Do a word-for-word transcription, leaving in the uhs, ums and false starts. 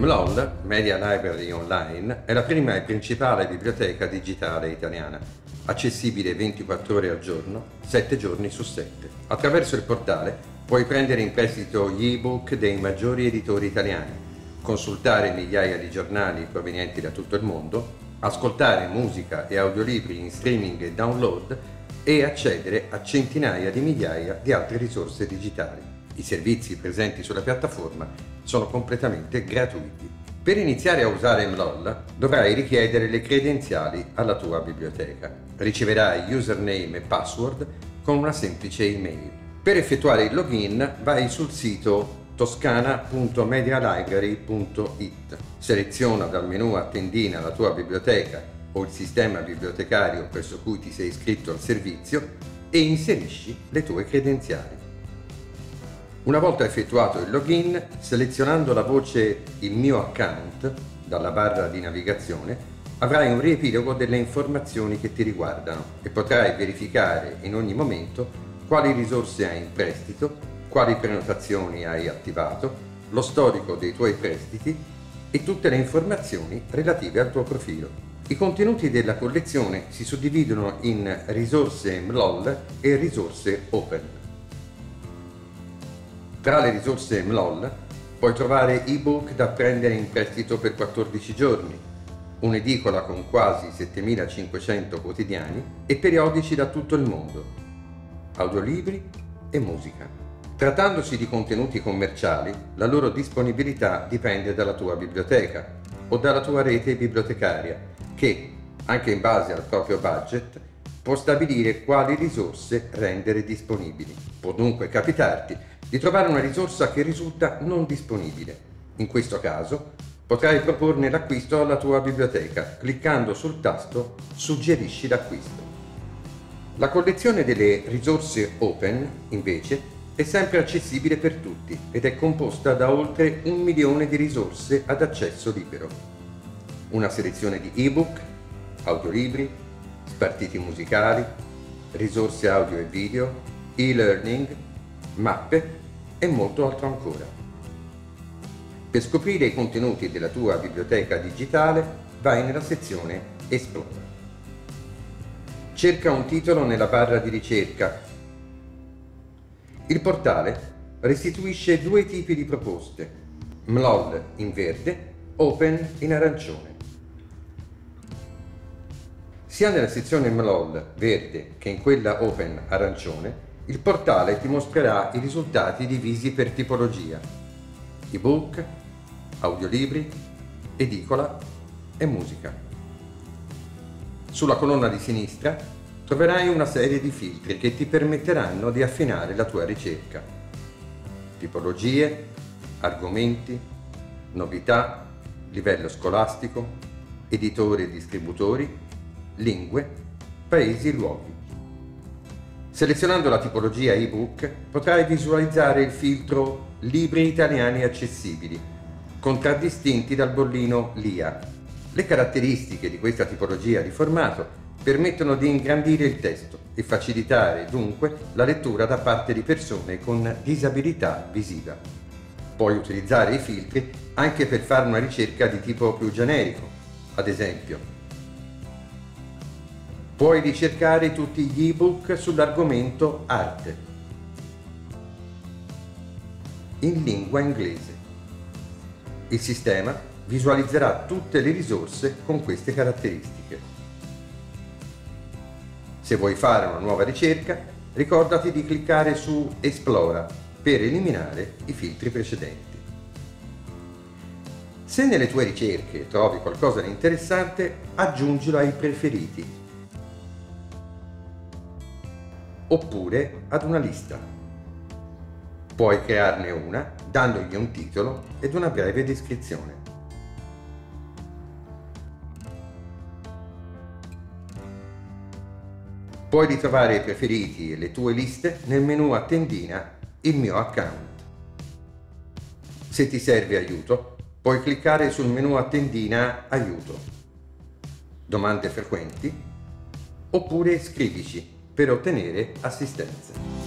M L O L, Media Library Online, è la prima e principale biblioteca digitale italiana, accessibile ventiquattro ore al giorno, sette giorni su sette. Attraverso il portale puoi prendere in prestito gli ebook dei maggiori editori italiani, consultare migliaia di giornali provenienti da tutto il mondo, ascoltare musica e audiolibri in streaming e download e accedere a centinaia di migliaia di altre risorse digitali. I servizi presenti sulla piattaforma sono completamente gratuiti. Per iniziare a usare M L O L dovrai richiedere le credenziali alla tua biblioteca. Riceverai username e password con una semplice email. Per effettuare il login vai sul sito toscana punto medialibrary punto it. Seleziona dal menu a tendina la tua biblioteca o il sistema bibliotecario presso cui ti sei iscritto al servizio e inserisci le tue credenziali. Una volta effettuato il login, selezionando la voce Il mio account dalla barra di navigazione, avrai un riepilogo delle informazioni che ti riguardano e potrai verificare in ogni momento quali risorse hai in prestito, quali prenotazioni hai attivato, lo storico dei tuoi prestiti e tutte le informazioni relative al tuo profilo. I contenuti della collezione si suddividono in risorse M L O L e risorse Open. Tra le risorse M L O L puoi trovare ebook da prendere in prestito per quattordici giorni, un'edicola con quasi settemilacinquecento quotidiani e periodici da tutto il mondo, audiolibri e musica. Trattandosi di contenuti commerciali, la loro disponibilità dipende dalla tua biblioteca o dalla tua rete bibliotecaria, che, anche in base al proprio budget, può stabilire quali risorse rendere disponibili. Può dunque capitarti di trovare una risorsa che risulta non disponibile. In questo caso potrai proporne l'acquisto alla tua biblioteca cliccando sul tasto Suggerisci l'acquisto. La collezione delle risorse Open, invece, è sempre accessibile per tutti ed è composta da oltre un milione di risorse ad accesso libero. Una selezione di ebook, audiolibri, spartiti musicali, risorse audio e video, e-learning, mappe e molto altro ancora. Per scoprire i contenuti della tua biblioteca digitale vai nella sezione Esplora. Cerca un titolo nella barra di ricerca. Il portale restituisce due tipi di proposte, M L O L in verde, Open in arancione. Sia nella sezione M L O L verde che in quella Open arancione, il portale ti mostrerà i risultati divisi per tipologia: ebook, audiolibri, edicola e musica. Sulla colonna di sinistra troverai una serie di filtri che ti permetteranno di affinare la tua ricerca: tipologie, argomenti, novità, livello scolastico, editori e distributori, lingue, paesi e luoghi. Selezionando la tipologia ebook potrai visualizzare il filtro Libri italiani accessibili, contraddistinti dal bollino L I A. Le caratteristiche di questa tipologia di formato permettono di ingrandire il testo e facilitare dunque la lettura da parte di persone con disabilità visiva. Puoi utilizzare i filtri anche per fare una ricerca di tipo più generico, ad esempio puoi ricercare tutti gli ebook sull'argomento arte in lingua inglese. Il sistema visualizzerà tutte le risorse con queste caratteristiche. Se vuoi fare una nuova ricerca, ricordati di cliccare su Esplora per eliminare i filtri precedenti. Se nelle tue ricerche trovi qualcosa di interessante, aggiungilo ai preferiti oppure ad una lista. Puoi crearne una dandogli un titolo ed una breve descrizione. Puoi ritrovare i preferiti e le tue liste nel menu a tendina Il mio account. Se ti serve aiuto, puoi cliccare sul menu a tendina Aiuto, Domande frequenti oppure scrivici per ottenere assistenza.